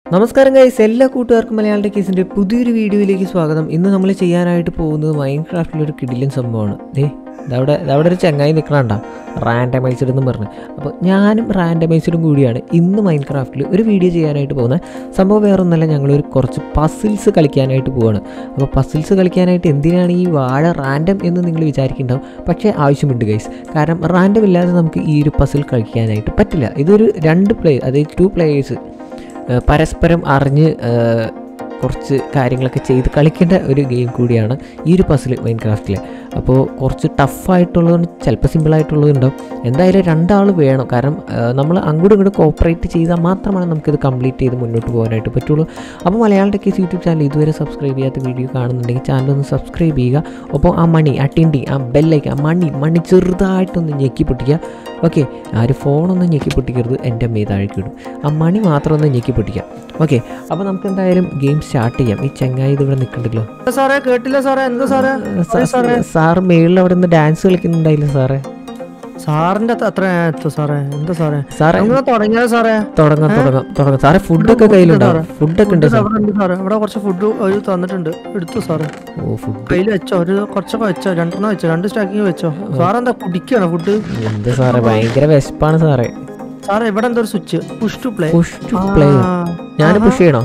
നമസ്കാരം ഗൈസ്, എല്ലാ കൂട്ടുകാർക്കും മലയാളം ടെക്കീസിൻ്റെ പുതിയൊരു വീഡിയോയിലേക്ക് സ്വാഗതം. ഇന്ന് നമ്മൾ ചെയ്യാനായിട്ട് പോകുന്നത് മൈൻക്രാഫ്റ്റിലൊരു കിടിലൻ സംഭവമാണ്. അവിടെ ഒരു ചങ്ങായി നിൽക്കണണ്ട റാൻഡമൈസ്ഡ് എന്ന് പറഞ്ഞ്. അപ്പോൾ ഞാനും റാൻഡമൈസ്ഡും കൂടിയാണ് ഇന്ന് മൈൻക്രാഫ്റ്റിൽ ഒരു വീഡിയോ ചെയ്യാനായിട്ട് പോകുന്നത്. സംഭവം വേറെ ഒന്നല്ല, ഞങ്ങളൊരു കുറച്ച് പസിൽസ് കളിക്കാനായിട്ട് പോവാണ്. അപ്പോൾ പസിൽസ് കളിക്കാനായിട്ട് എന്തിനാണ് ഈ വാഴ റാൻഡം എന്ന് നിങ്ങൾ വിചാരിക്കുന്നുണ്ടാവും. പക്ഷേ ആവശ്യമുണ്ട് ഗൈസ്, കാരണം റാൻഡം ഇല്ലാതെ നമുക്ക് ഈ ഒരു പസിൽ കളിക്കാനായിട്ട് പറ്റില്ല. ഇതൊരു 2 പ്ലേയേഴ്സ്, അതായത് 2 പ്ലേയേഴ്സ് പരസ്പരം അറിഞ്ഞ് കുറച്ച് കാര്യങ്ങളൊക്കെ ചെയ്ത് കളിക്കേണ്ട ഒരു ഗെയിം കൂടിയാണ് ഈ ഒരു പസിൽ മൈൻക്രാഫ്റ്റിൽ. അപ്പോൾ കുറച്ച് ടഫായിട്ടുള്ളതുകൊണ്ട് ചിലപ്പോൾ സിമ്പിളായിട്ടുള്ളതുണ്ടാവും. എന്തായാലും 2 ആൾ വേണം, കാരണം നമ്മൾ അങ്ങോട്ടും ഇങ്ങോട്ടും കോപ്പറേറ്റ് ചെയ്താൽ മാത്രമാണ് നമുക്കിത് കംപ്ലീറ്റ് ചെയ്ത് മുന്നോട്ട് പോകാനായിട്ട് പറ്റുള്ളൂ. അപ്പോൾ മലയാളം ടെക്കീസ് യൂട്യൂബ് ചാനൽ ഇതുവരെ സബ്സ്ക്രൈബ് ചെയ്യാത്ത വീഡിയോ കാണുന്നുണ്ടെങ്കിൽ ചാനലൊന്ന് സബ്സ്ക്രൈബ് ചെയ്യുക. അപ്പോൾ ആ മണി, ആ ടിൻഡി, ആ ബെല്ലൈക്ക്, ആ മണി ചെറുതായിട്ടൊന്ന് ഞെക്കി പൊട്ടിക്കുക. ഓക്കെ, ആ ഒരു ഫോണൊന്നും ഞെക്കി പൊട്ടിക്കരുത്, എൻ്റെ അമ്മയെ താഴേക്ക് ഇടും. ആ മണി മാത്രം ഒന്ന് ഞെക്കി പൊട്ടിക്കാം. ഓക്കെ, അപ്പോൾ നമുക്ക് എന്തായാലും ഗെയിം സ്റ്റാർട്ട് ചെയ്യാം. ഈ ചങ്ങായി ഇതിവിടെ നിൽക്കണ്ടല്ലോ. സാറേ കേട്ടില്ല സാറേ, എന്താ സാറേ? സാറ് മേളിൽ അവിടെ നിന്ന് ഡാൻസ് കളിക്കുന്നുണ്ടായില്ല സാറേ? സാറിന്റെ അത്ര സാറേ, എന്താ സാറേ? സാറേ തുടങ്ങിയ സാറേ, തുടങ്ങാം സാറേ. ഫുഡൊക്കെ കയ്യിലുണ്ടാവും? ഫുഡൊക്കെ ഉണ്ട് സാറേ. ഇവിടെ കുറച്ച് ഫുഡ് തന്നിട്ടുണ്ട്, എടുത്തു സാറേ. ഓ, ഫുഡ് കയ്യിൽ വെച്ചോ, കുറച്ചൊക്കെ വെച്ചോ, 2 വെച്ചോ, 2 സ്റ്റാക്കിങ് വെച്ചോ. സാറെന്താ കുടിക്കാണോ ഫുഡ്? എന്ത് സാറേ, ഭയങ്കര വിശപ്പാണ് സാറേ. സാറേ ഇവിടെ എന്താ ഒരു സ്വിച്ച്, പുഷ് ടു പ്ലേ. ഞാൻ പുഷ് ചെയ്യണോ?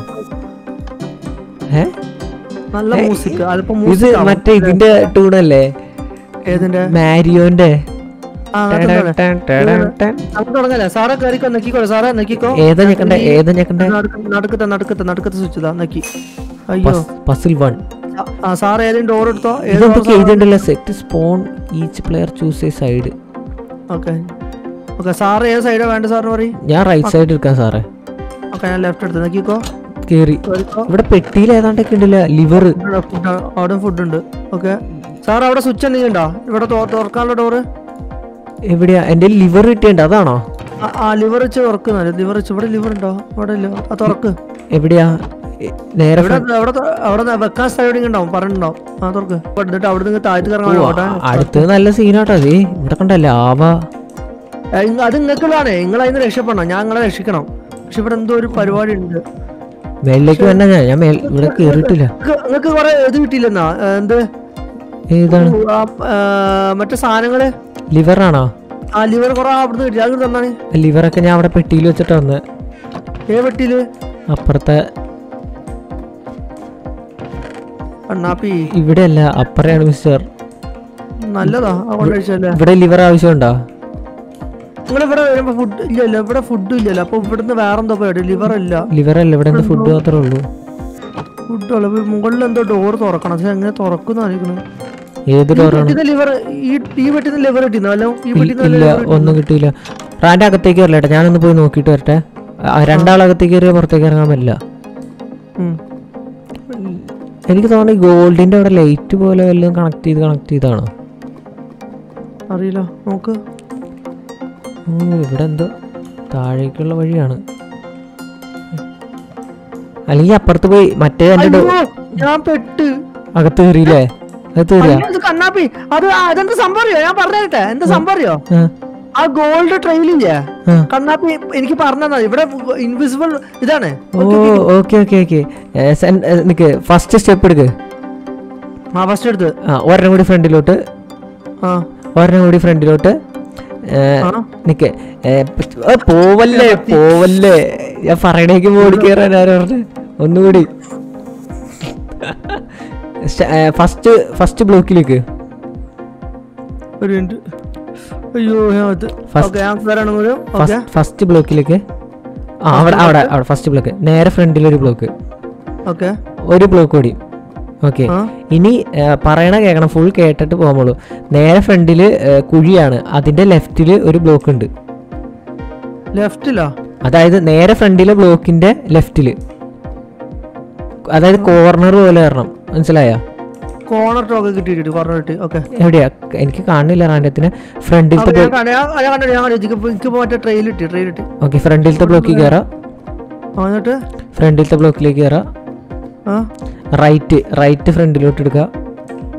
നല്ല മ്യൂസിക്, അല്പം ഇത് മറ്റേ ഇതിന്റെ ടൂണല്ലേ? ഏതിന്റെ? മാരിയോന്റെ. സാറേ കയറിക്കോ, നെക്കിക്കോ സാറേ, നെക്കിക്കോ. ഏതാ ഞെക്കണ്ടേ? നടുക്കത്തെ സ്വിച്ച് ഇതാ, നെക്കി. അയ്യോ, പസിൽ 1. സാറ് ഏതെങ്കിലും ഡോർ എടുത്തോ? എഴുതിണ്ടല്ലോ, set spawn each player choose a side. Okay, sir ഏത് സൈഡാ വേണ്ട സാറിന് പറയും. ഞാൻ റൈറ്റ് സൈഡ് എടുക്കാം സാറേ. ഓക്കെ, ഞാൻ ലെഫ്റ്റ് എടുത്ത് നെക്കിക്കോ. കേറി. ഇവിടെ പെട്ടിയിൽ ഏതാണ്ടൊക്കെ ഉണ്ടല്ലോ, ലിവർ. അവിടെ ഫുഡ് ഉണ്ട്. ഓക്കെ സാർ, അവിടെ സ്വിച്ച് എന്തെങ്കിലും ഉണ്ടോ? ഇവിടെ തുറക്കാനുള്ള ഡോറ് എവിടെയാ? എന്റെ ലിവർ കിട്ടിയുണ്ട്, അതാണോ? ആ ലിവർ വെച്ച് തുറക്കുന്ന. ലിവർ വെച്ച് ഇവിടെ ലിവർ ഉണ്ടോ? അവിടെ ഇല്ല, ആ തുറക്ക്. എവിടെയാ? നേരെ അവിടെ വെക്കാൻ സ്ഥലം ഉണ്ടാവും, പറഞ്ഞിട്ടുണ്ടാവും. ആ തുറക്ക്. എന്നിട്ട് അവിടെ നിന്ന് താഴ്ത്തി ഇറങ്ങാൻ. അടുത്ത് നല്ല സീനാട്ടോ. അതേ ഇവിടെ കണ്ടല്ലേ ആവ. അത് നിങ്ങൾക്കുള്ളതാണ്, നിങ്ങൾ അതിന് രക്ഷപ്പെടണം. ഞാൻ നിങ്ങളെ രക്ഷിക്കണം. പക്ഷെ ഇവിടെ എന്തോ ഒരു പരിപാടി ഉണ്ട്. മേലേക്ക് വന്ന ഞാൻ ഇവിടെ കേറിയിട്ടില്ല. നിങ്ങക്ക് കൊറേ ഇത് കിട്ടിയില്ലെന്നാ? എന്ത്? ഏതാണ്? മറ്റേ സാധനങ്ങള്. ലിവർ ആണോ? ആ ലിവർ കൊറേ അവിടുന്ന് കിട്ടി. അത് തന്നാണ്. ലിവറൊക്കെ ഞാൻ അവിടെ പെട്ടിയിൽ വെച്ചിട്ടാ വന്നത്. പെട്ടിയില്? അപ്പുറത്തെ. ഇവിടെ അല്ല, അപ്പുറയാണ് മിസ്റ്റർ. നല്ലതാ. ഇവിടെ ലിവർ ആവശ്യമുണ്ടോ? നിങ്ങളിവിടെ വരുമ്പോ ഫുഡ് ഇല്ലല്ലോ, ഇവിടെ ഫുഡ് ഇല്ലല്ലോ. അപ്പൊ ഇവിടുന്ന് വേറെന്തോ പോയി. ലിവർ അല്ല, ഇവിടെ ഫുഡ് മാത്രമേ ഉള്ളൂ. ഫുഡ് മുകളിൽ എന്തോ ഡോർ തുറക്കണം. പക്ഷെ എങ്ങനെ തുറക്കുന്ന ഏത് ഡോറാണ്? ലിവർ ഈ വെട്ടിന്ന് ലിവർ കിട്ടിയെന്നല്ലോ. ഇല്ല, ഒന്നും കിട്ടിയില്ല. റാൻഡ് അകത്തേക്ക് വരല്ലേട്ടാ, ഞാനൊന്ന് പോയി നോക്കിയിട്ട് വരട്ടെ. 2 അകത്തേക്ക് കയറിയ പുറത്തേക്ക് ഇറങ്ങാൻ പറ്റില്ല. എനിക്ക് തോന്നുന്നു ഗോൾഡിന്റെ അവിടെ ലൈറ്റ് പോലെ വല്ലതും കണക്ട് ചെയ്താണോ അറിയില്ല. നോക്ക്. ഇവിടെ എന്തോ താഴേക്കുള്ള വഴിയാണ്. അല്ലെങ്കിൽ അപ്പുറത്ത് പോയി മറ്റേ ഞാൻ പെട്ട് അകത്ത് കയറിയില്ലേ? കണ്ണാപ്പി, അതെന്താ സംഭവം? ഞാൻ പറഞ്ഞേ, എന്താ സംഭവം? ആ ഗോൾഡ് ട്രെയിലില്ലേ കണ്ണാപ്പി, എനിക്ക് പറഞ്ഞാ ഇവിടെ ഇൻവിസിബിൾ ഇതാണ്. ഫസ്റ്റ് സ്റ്റെപ്പ് എടുക്ക്. ഫസ്റ്റ് എടുത്ത് ഒരെണ്ണം കൂടി ഫ്രണ്ടിലോട്ട്. നിക്ക്. പോവല്ലേ ഞാൻ പറയണേക്ക് മോടി കയറാൻ ആരോ പറഞ്ഞു. ഒന്നുകൂടി ഫസ്റ്റ് ബ്ലോക്കിലേക്ക്. ഫസ്റ്റ് ബ്ലോക്കിലേക്ക്. അവിടെ ഫസ്റ്റ് ബ്ലോക്ക്. നേരെ ഫ്രണ്ടിലൊരു ബ്ലോക്ക്. ഒരു ബ്ലോക്ക് കൂടി. ഓക്കെ, ഇനി പറയണ കേൾക്കണം, ഫുൾ കേട്ടിട്ട് പോകുമ്പോളൂ. നേരെ ഫ്രണ്ടില് കുഴിയാണ്, അതിന്റെ ലെഫ്റ്റില് ഒരു ബ്ലോക്ക് ഉണ്ട്. ലെഫ്റ്റിലോ? അതായത് നേരെ ഫ്രണ്ടിലെ ബ്ലോക്കിന്റെ ലെഫ്റ്റില്, അതായത് കോർണർ പോലെ വരണം. മനസ്സിലായോ? കോർണർ ടോക്ക് കിട്ടിയിട്ട് കോർണർ കിട്ടി. ഓക്കെ, എവിടെയാ? എനിക്ക് കാണുന്നില്ല റാൻഡത്തിന്. ഫ്രണ്ടിലത്തെ ഓക്കെ, ഫ്രണ്ടിലത്തെ ബ്ലോക്കിൽ കയറാം. ഫ്രണ്ടിലത്തെ ബ്ലോക്കിലേക്ക് കയറാം. റൈറ്റ് ഫ്രണ്ടിലോട്ട് എടുക്കുക.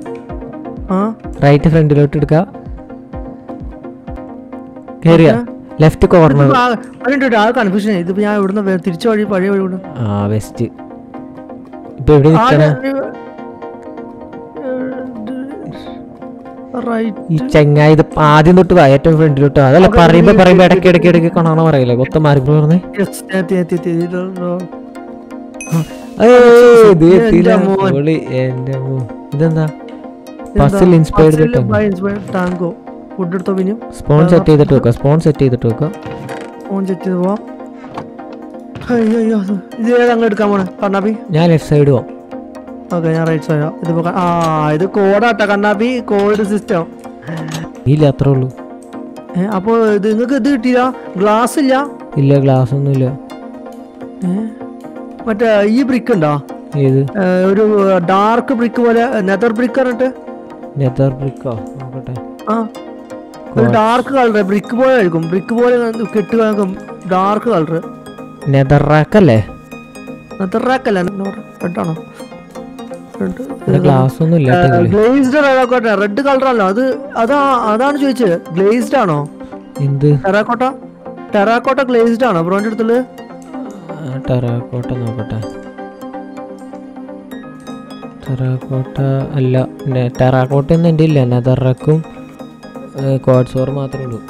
റൈറ്റ് ഫ്രണ്ടിലോട്ട് എടുക്കുക. കേറിയ ലെഫ്റ്റ് കോർണർ. ആ കൺഫ്യൂഷൻ. ഇതിപ്പോ ഞാൻ ഇവിടുന്ന് തിരിച്ചു വഴി പഴയ വഴി വിടും. ആ വെസ്റ്റ്. ഇപ്പൊ എവിടെ നിൽക്കണേ? ഈ ചെങ്ങായി ഇത് ആദ്യം തൊട്ട് ഏറ്റവും ഫ്രണ്ടിലോട്ട്. അതല്ല പറയുമ്പോ ഇടയ്ക്ക് കാണാണോ പറയില്ലേ മൊത്തം മാർക്ക് പറഞ്ഞേ. ഇതെന്താ പസിൽ ഇൻസ്പയർഡ് ടാങ്കോ ഫുഡ് എടുത്തോ? പിന്നെ സ്പോൺ സെറ്റ് ചെയ്തിട്ട് വെക്കാം. സ്പോൺ സെറ്റ് ചെയ്തിട്ട് വെക്കാം. സ്പോൺ സെറ്റ് ചെയ്ത് പോവാം. അയ്യോ ഇത് ഏതങ്ങ് എടുക്കാൻ പോണേ കണ്ണാപ്പി? ഞാൻ ലെഫ്റ്റ് സൈഡ് പോവാം. ഓക്കെ ഞാൻ റൈറ്റ് സൈഡാ. ഇത് കോഡാട്ടാ കണ്ണാപ്പി, കോഡ് സിസ്റ്റം. ഇല്ല അത്രേ ഉള്ളൂ. അപ്പൊ ഇത് നിങ്ങൾക്ക് ഇത് കിട്ടിയില്ല? ഗ്ലാസ് ഇല്ല? ഇല്ല ഗ്ലാസ് ഒന്നും ഇല്ല. മറ്റേ ഈ ബ്രിക്ക് ഉണ്ടോ? ഏത്? ഒരു ഡാർക്ക് ബ്രിക്ക് പോലെ നെതർ ബ്രിക്ക് പറഞ്ഞിട്ട്. നെതർ ബ്രിക്കോ? നോക്കട്ടെ. ആ ഒരു ഡാർക്ക് കളർ ബ്രിക്ക് പോലെ ആയിരിക്കും. ബ്രിക്ക് പോലെ കെട്ട് ഡാർക്ക് കളർ. നെതർ റാക്ക് അല്ലേ? നെതർ റാക്ക് അല്ല, റെഡാണോ? ഗ്ലാസ് ഒന്നും ഇല്ല. ഗ്ലേസ്ഡ് റെഡ് കളർ അല്ല അത്. അതാണ് ചോദിച്ചത്. ഗ്ലേസ്ഡ് ആണോ? എന്ത് ടെറാക്കോട്ട ഗ്ലേസ്ഡ് ആണോ ബ്രോന്റെ അടുത്തുള്ളത്? ടെറാക്കോട്ട നോക്കട്ടെ. ടെറാക്കോട്ട അല്ല. ടെറാക്കോട്ട ഒന്നും എൻ്റെ ഇല്ല. നെതറക്കും കോഡ്സോർ മാത്രമേ ഉള്ളൂ.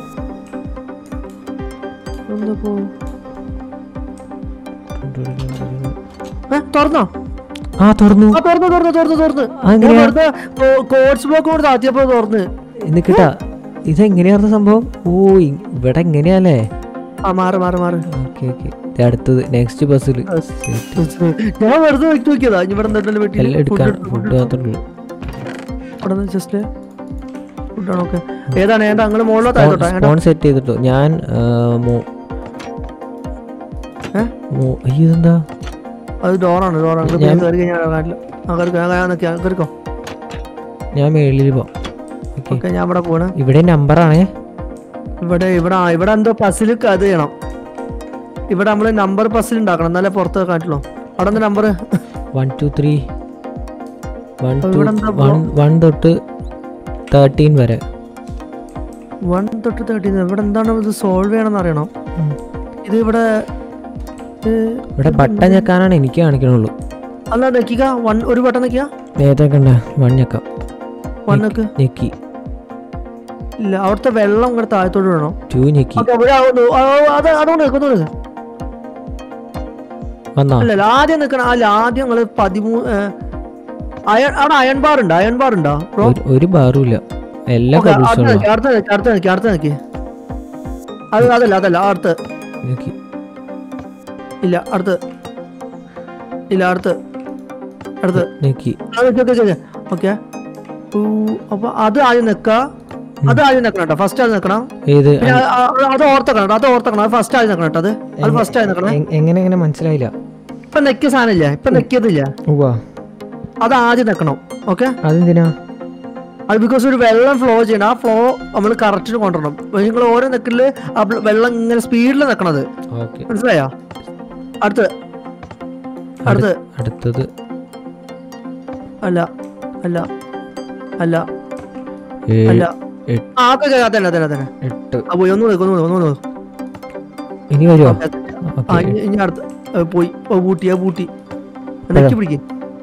തുറന്നോ? ആ തുറന്നു. കോഡ്സ് ബ്ലോക്ക് കൊണ്ട് താത്തിയപ്പോ തുറന്ന് നിക്കട്ടാ. ഇതെങ്ങനെയായിരുന്നു സംഭവം? ഓ ഇവിടെ എങ്ങനെയാല്ലേ? മാറി ഓക്കെ അടുത്തത് നെക്സ്റ്റ് ബസ്സിൽ ഞാൻ വെറുതെ വെച്ച് നോക്കിയതാ. ഇവിടെ എല്ലാം എടുക്കാൻ ഫുഡ് മാത്രമേ ഉള്ളൂ. ജസ്റ്റ് ഫുഡാണ്. ഓക്കെ ഏതാണ് ഞങ്ങൾ മുകളിലോട്ട് ഫോൺ സെറ്റ് ചെയ്തിട്ടോ ഞാൻ. ഇതെന്താ? അത് ഡോറാണ്. ഞാൻ മേളിൽ പോവാം. ഞാൻ ഇവിടെ പോണേ. ഇവിടെ നമ്പറാണേ. ഇവിടെ എന്തോ പസിൽ അത് ചെയ്യണം. ഇവിടെ നമ്മള് നമ്പർ പസിൽ ഉണ്ടാക്കണം എന്നാലേ പുറത്ത് കാട്ടുള്ളൂ. അവിടെ എന്താ നമ്പർ? 1 2 3 1 തൊട്ട് 13 വരെ. 1 തൊട്ട് 13. ഇവിടെ എന്താണ് ഇത് സോൾവ് ചെയ്യണമെന്ന് അറിയണം. ഇത് ഇവിടെ ബട്ടൺ ഞെക്കാനാണ് എനിക്ക് കാണിക്കണുള്ളൂ. അല്ല നെക്കിക്ക. ഒരു ബട്ടൺ നെക്കിയാ ഏതൊക്കെ 1 ഞെക്കാം. 1 ഞെക്കി. ഇല്ല അവിടുത്തെ വെള്ളം ഇങ്ങനെ താഴത്തോട്ട് വേണം. 2 ഞെക്കി. അല്ല ആദ്യം നിക്കണം. അല്ല ആദ്യം നിങ്ങള് 13 അവിടെ അയൺ ബാർ ഉണ്ടോ? ഒരു ബാറും ഇല്ല. എല്ലാം അതല്ല അടുത്ത് ഇല്ല. അടുത്ത് ഓക്കെ. അപ്പൊ അത് ആദ്യം നിക്കണം കേട്ടോ. ഫസ്റ്റ് ആദ്യം നിക്കണം. അത് ഓർത്തക്കണം. ഫസ്റ്റ് ആദ്യം നിക്കണം കേട്ടോ. അത് ഫസ്റ്റ് ആദ്യം നിക്കണം. എങ്ങനെ മനസ്സിലായില്ല? ഇപ്പൊ നെക്കിയ സാധനമില്ല. ഇപ്പൊ നെക്കിയതില്ല. അത് ആദ്യം നിക്കണം. ഓക്കെ അതെന്തിനാ? അത് ബിക്കോസ് ഒരു വെള്ളം ഫ്ലോ ചെയ്യണം. ആ ഫ്ലോ നമ്മൾ കറക്റ്റ് കൊണ്ടുവരണം. നിങ്ങൾ ഓരോ നെക്കില് വെള്ളം ഇങ്ങനെ സ്പീഡിൽ നിക്കണത്. മനസ്സിലായോ? അടുത്തത് അല്ല ഇനി വരുമോ? ഇനി അടുത്ത് പോയി പൂട്ടി നെക്കി പിടിക്കും.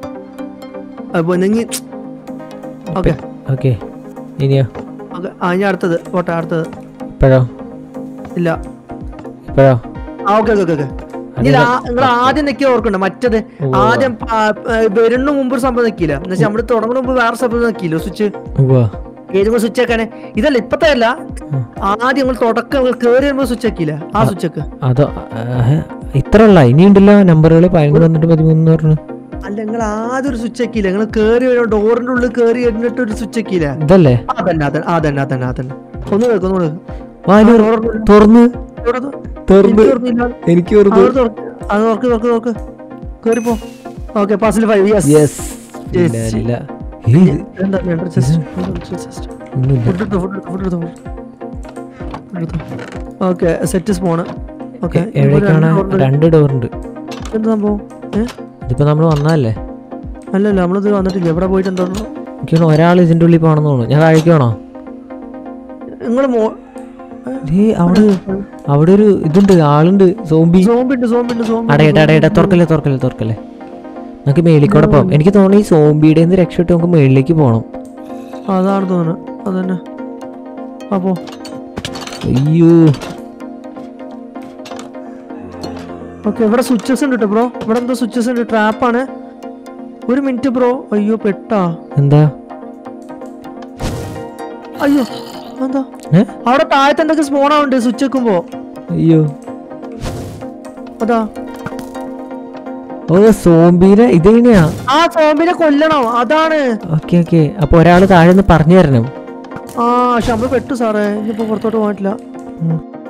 ഇനിയോ? ഇനി അടുത്തത് പോട്ടെ. അടുത്തത് ഇപ്പോഴോ? ഇല്ല ഇപ്പോഴോ? നിങ്ങൾ ആദ്യം നെക്കിയ ഓർക്കണ്ട. മറ്റത് ആദ്യം വരുന്ന മുമ്പ് ഒരു സംഭവം നെക്കിയില്ല. എന്നുവെച്ചാൽ നമ്മള് തുടങ്ങുന്ന മുമ്പ് വേറെ സംഭവം നെക്കിയില്ലോ. സ്വിച്ച് ഏതെങ്കിലും സ്വിച്ച് ആക്കാനെ. ഇതല്ല ഇപ്പത്തെ അല്ല. ആദ്യം നിങ്ങൾ തുടക്കം കേറി വരുമ്പോ സ്വിച്ച് ആക്കിയില്ല. ആ സ്വിച്ച് ഒക്കെ അതോ ഇത്ര ഇനിയുണ്ടല്ലോ നമ്പറുകൾ 11 വന്നിട്ട് 13 പറഞ്ഞു. അല്ല നിങ്ങൾ ആദ്യം ഒരു സ്വിച്ച് ആക്കിയില്ല. നിങ്ങൾ കേറി വരും ഡോറിന്റെ ഉള്ളിൽ കേറി എന്നിട്ട് ഒരു സ്വിച്ച് ആക്കിയില്ല. ഇതല്ലേ? അതന്നെ. ഒന്ന് തുറന്ന് എനിക്ക് കേറിപ്പോ. Okay puzzle 5. Okay set spawn. Okay 2 ഡോറുണ്ട്. എന്ത് സംഭവം? ഇതിപ്പോ നമ്മള് വന്നല്ലേ? അല്ലല്ല നമ്മളിത് വന്നിട്ടില്ല. എവിടെ പോയിട്ട് എന്താ ഒരാൾ ഇതിന്റെ ഉള്ളിൽ പോകണമെന്ന് തോന്നുന്നു. ഞാൻ താഴേക്ക് വേണോ? നിങ്ങള് അവിടെ ഒരു ഇതുണ്ട്, ആളുണ്ട്, സോംബി. സോംബിണ്ട് അടയടാ തുറക്കല്ലേ. നമുക്ക് മേളിക്കൂടെ പോവാം. എനിക്ക് തോന്നുന്നു ഈ സോംബിയുടെ നിന്ന് രക്ഷപ്പെട്ട് നമുക്ക് മേളിലേക്ക് പോകണം. അതാണ് തോന്നുന്നത്. അതന്നെ. അപ്പോ അയ്യോ, ഓക്കെ, ഇവിടെ സ്വിച്ചസ് ഉണ്ട് ബ്രോ. ഇവിടെ എന്തോ സ്വിച്ചസ് ഉണ്ട്, ട്രാപ്പാണ്. ഒരു മിനിറ്റ് ബ്രോ. അയ്യോ പെട്ടാ. എന്താ? അയ്യോ എന്താ അവിടെ താഴത്തെ എന്തൊക്കെ സ്പോൺ ആവുന്നുണ്ട് സ്വിച്ച് വെക്കുമ്പോ. അയ്യോ, അതാ. ഓ, സോംബിനെ ഇതെങ്ങനെയാ? ആ സോംബിനെ കൊല്ലണോ? അതാണ്. ഓക്കെ. അപ്പൊ ഒരാള് താഴെ നിന്ന് പറഞ്ഞു തരണം. പക്ഷെ നമ്മള് പെട്ടു സാറേ. ഇനിയിപ്പോ പുറത്തോട്ട് പോയിട്ടില്ല.